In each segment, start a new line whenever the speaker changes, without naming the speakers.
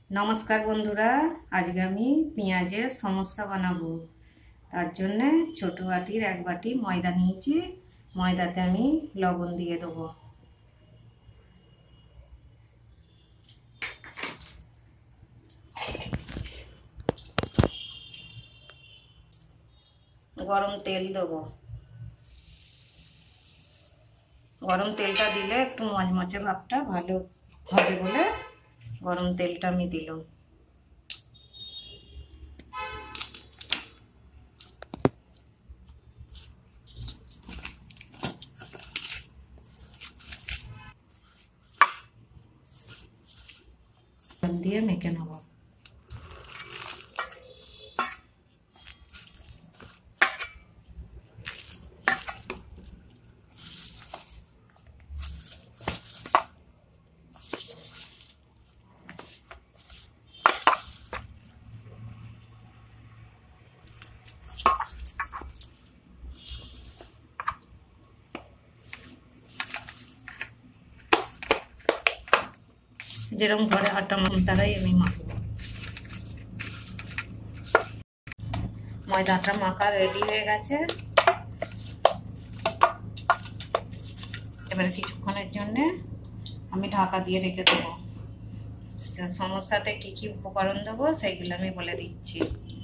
নমস্কার বন্ধুরা, আজকে আমি পেঁয়াজের সমস্যা বানাবো। তার জন্যে ছোট বাটির 1 বাটি ময়দা নিয়েছি। ময়দাতে আমি লবণ দিয়ে দেবো। গরম তেল দেবো। গরম তেলটা দিলে একটু মচমচে ভাবটা ভালো হবে বলে গরম তেলটা আমি দিলাম। দিয়ে মেখে নেবো। যেরকম ঘরে আটা তারাই আমি মাখবো। ময়দাটা মাখা রেডি হয়ে গেছে। এবারে কিছুক্ষণের জন্য আমি ঢাকা দিয়ে রেখে দেবো। সমস্যাতে কি কি উপকরণ দেবো সেইগুলো আমি বলে দিচ্ছি।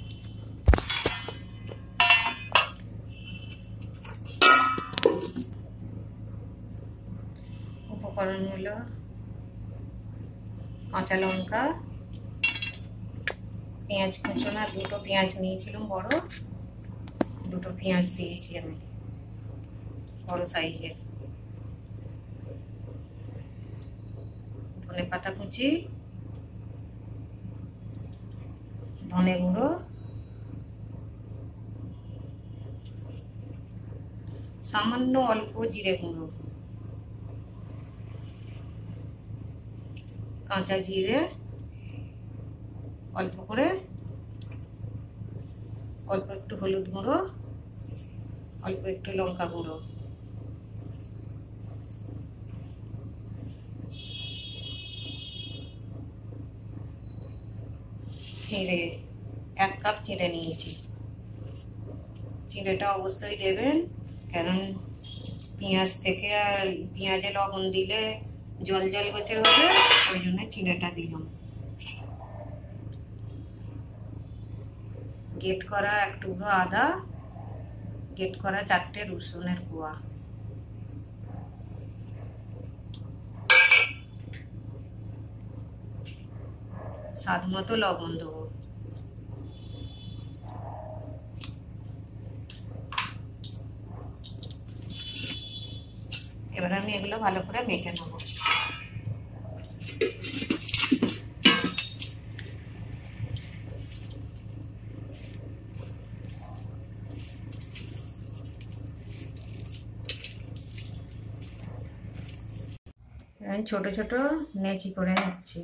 উপকরণ হলো কাঁচা লঙ্কা, পেঁয়াজ কুচোনা, 2টো পেঁয়াজ নিয়েছিলাম বড়, 2টো পেঁয়াজ দিয়েছি আমি বড় সাইজের। ধনে পাতা কুচি, ধনে গুঁড়ো, সামান্য অল্প জিরে গুঁড়ো, কাঁচা জিরে অল্প করে, অল্প একটু হলুদ গুঁড়ো, অল্প একটু লঙ্কা গুঁড়ো, চিঁড়ে 1 কাপ চিঁড়ে নিয়েছি। চিঁড়েটা অবশ্যই দেবেন, কারণ পেঁয়াজ থেকে আর পেঁয়াজে লবণ দিলে জল জল গোছের হবে, ওই জন্য চিঁড়েটা দিলাম। গ্রেট করা 1 টুকরো আদা, গ্রেট করা 4টে রসুনের কোয়া, স্বাদ মতো লবণ দেবো। এবার আমি এগুলো ভালো করে মেখে নেবো। আমি ছোট ছোট নেচি করে নিচ্ছি।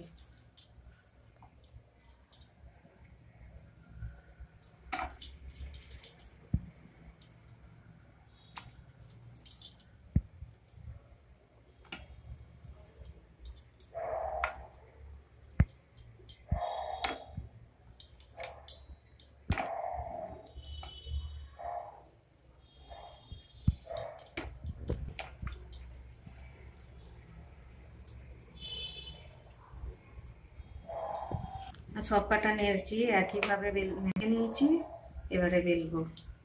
সব কটা নেড়েছি, একইভাবে মেখে নিয়েছি। এবারে বেলবো।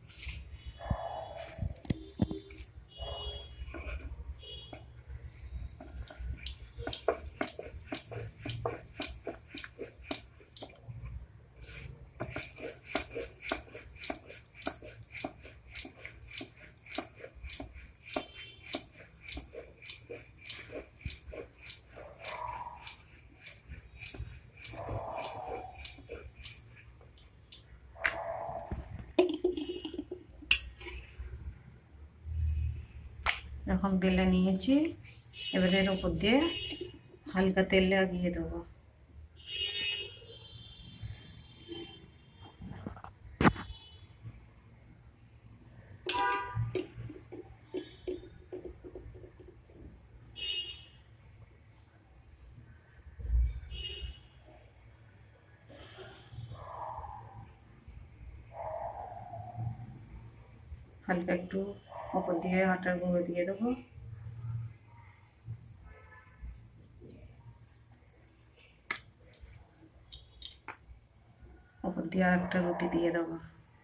এখন বেলে নিয়েছি, এবারে এর উপর দিয়ে হালকা তেল লাগিয়ে দেবো। হালকা একটু ওপর দিয়ে আটার গুঁড়ো দিয়ে দেবো। ওপর দিয়ে আর একটা রুটি দিয়ে দেবো।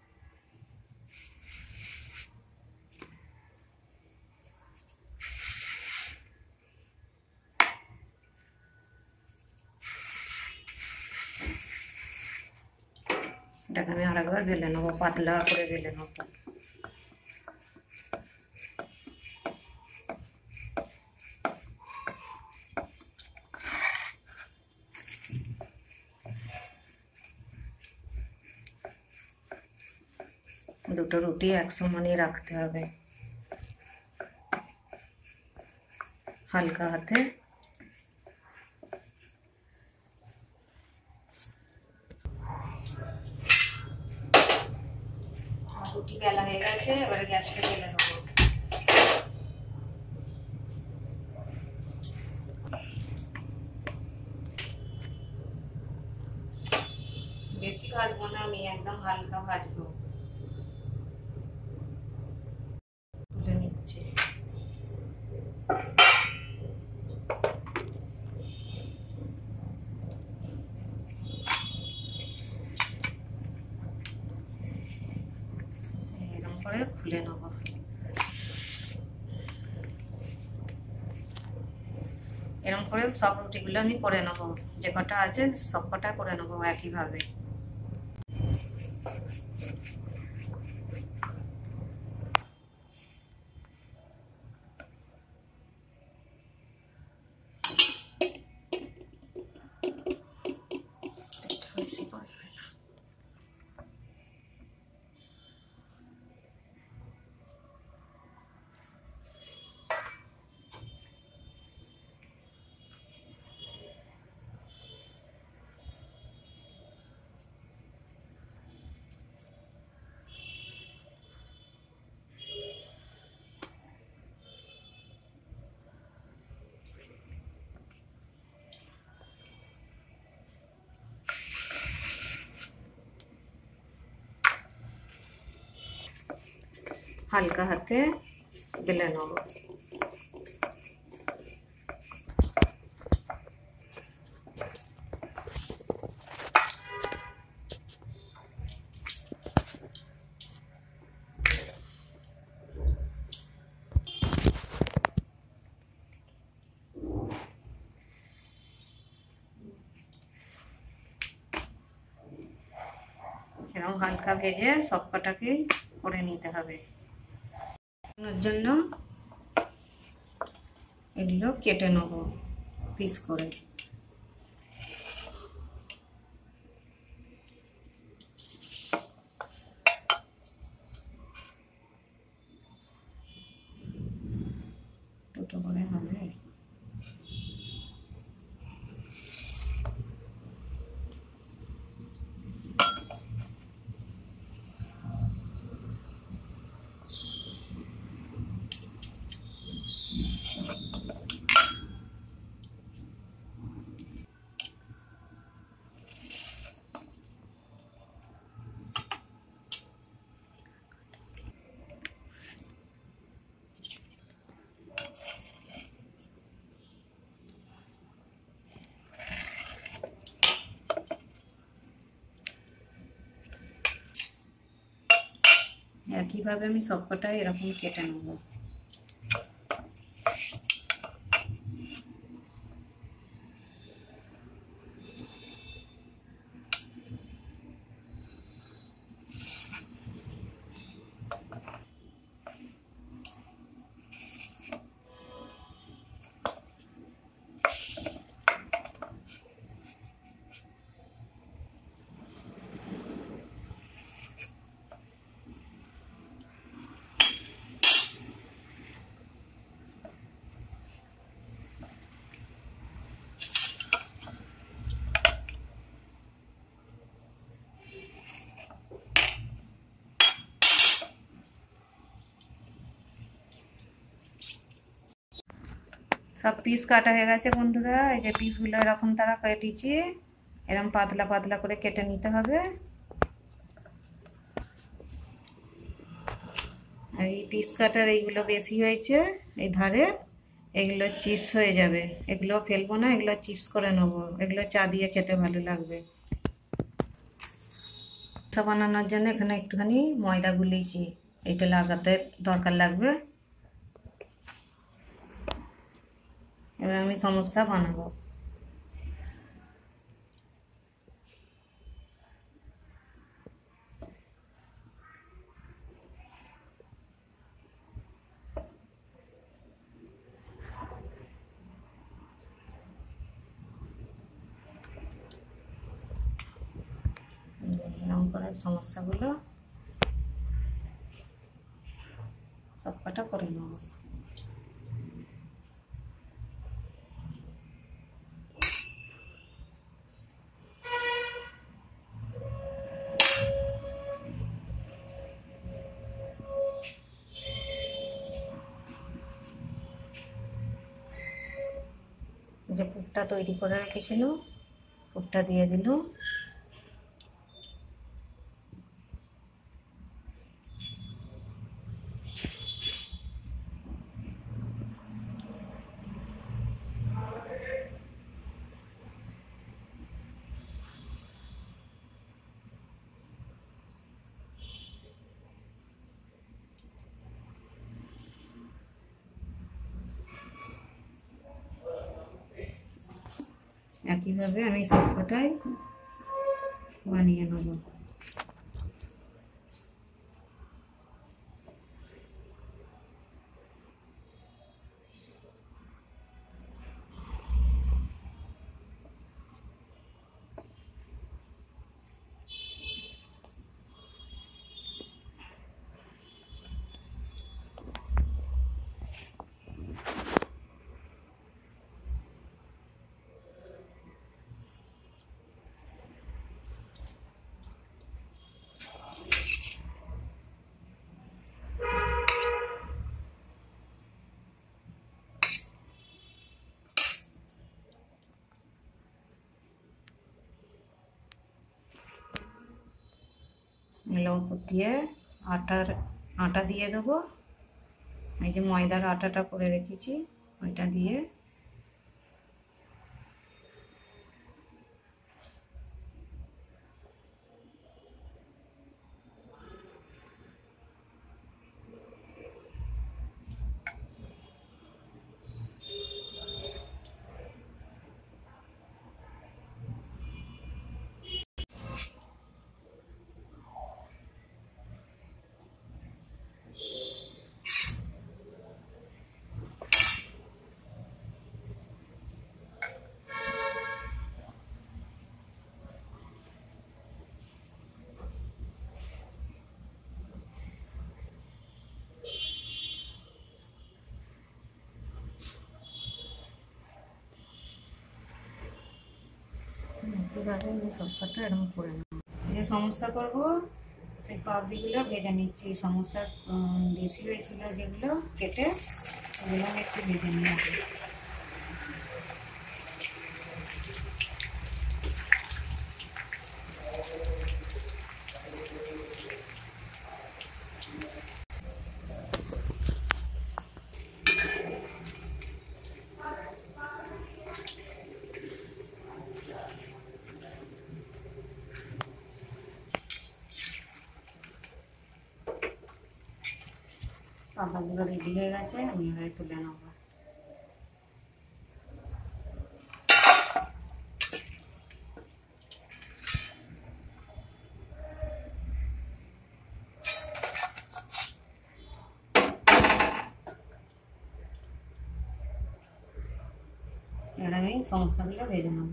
এটাকে আমি আরেকবার বেলে নেবো, পাতলা করে বেলে নেবো। দুটো রুটি এক সমানই রাখতে হবে, হালকা হাতে। রুটি বেলা হয়ে গেছে, এবারে গ্যাসটা জ্বেলে দেবো। বেশি ভাজবো না আমি, একদম হালকা ভাজবো। তুলে নিচ্ছি। এরকম করে খুলে নেব। এরকম করে সব রুটিগুলো আমি করে নেবো, যে কটা আছে সব কটা করে নেবো একইভাবে। হালকা হাতে বেলে নেব। এরকম হালকা ভেজে সব কটাকে করে নিতে হবে। জন্য এগুলো কেটে নেব পিস করে। দুটো করে হবে। একইভাবে আমি সবকটাই এরকম কেটে নেব। সব পিস কাটা হয়ে গেছে বন্ধুরা। এই যে পিসগুলো এরকম তারা কেটেছি, এরকম পাতলা পাতলা করে কেটে নিতে হবে। আর এই পিস কাটার এইগুলো বেশি হয়েছে, এই ধারে এগুলো চিপস হয়ে যাবে, এগুলো ফেলবো না, এগুলো চিপস করে নেবো, এগুলো চা দিয়ে খেতে ভালো লাগবে। সমোসা বানানোর জন্য এখানে একটুখানি ময়দা গুলিয়েছি, এইটা লাগাতে দরকার লাগবে। এবার আমি সমোসা বানাবো। এরকম করে সমস্যাগুলো সব কটা করে নেব। যে পুরটা তৈরি করে রেখেছিল, পুরটা দিয়ে দিল। একইভাবে আমি সবকটাই বানিয়ে নেব। উপর দিয়ে আটা দিয়ে দেবো। এই যে ময়দার আটাটা করে রেখেছি, ওইটা দিয়ে একইভাবে আমি সবকটা এরকম করে নেব। যে সমস্যা করবো সেই পাপড়িগুলো ভেজে নিচ্ছি। সমস্যা বেশি হয়েছিল যেগুলো কেটে, ওগুলো আমি একটু ভেজে নিয়ে আসি। পাতাগুলো রেডি হয়ে গেছে, আমি এবার তুলে নেব। এবার আমি সমস্যাগুলো ভেজে নেব।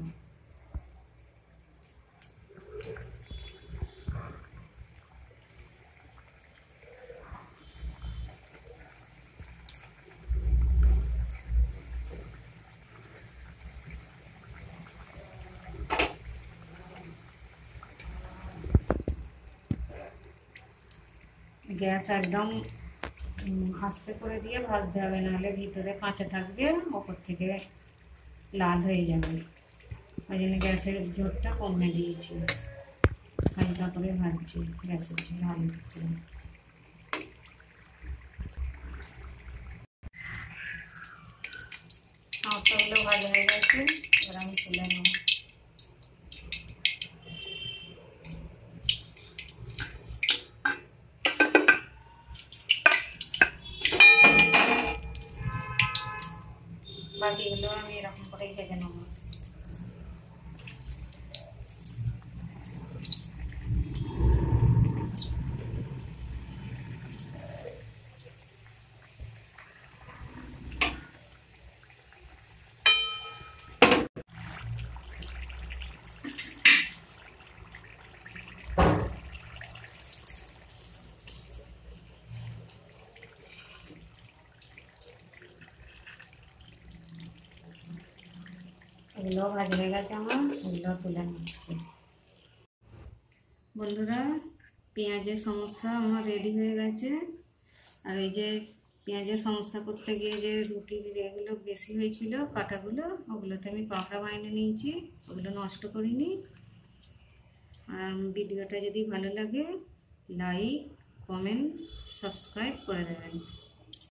গ্যাস একদম আস্তে করে দিয়ে ভাজতে হবে, নাহলে ভিতরে কাঁচা থাকবে, ওপর থেকে লাল হয়ে যাবে। ওই জন্য গ্যাসের জোরটা কমে দিয়েছি, হালকা করে ভাজছি গ্যাসের জন্য। সমস্যাগুলো ভালো হয়ে গেছে, এবার আমি তুলে নেব। বাকিগুলো আমি এরকম করেই ভেজে নেব। এগুলো ভাজা হয়ে গেছে আমার, এগুলো তুলে নিচ্ছি। বন্ধুরা, পেঁয়াজের সমস্যা আমার রেডি হয়ে গেছে। আর এই যে পেঁয়াজের সমস্যা করতে গিয়ে যে রুটির এগুলো বেশি হয়েছিল কাটাগুলো, ওগুলোতে আমি পাকড়া বানিয়ে নিয়েছি, ওগুলো নষ্ট করিনি। আর ভিডিওটা যদি ভালো লাগে লাইক, কমেন্ট, সাবস্ক্রাইব করে দেবেন।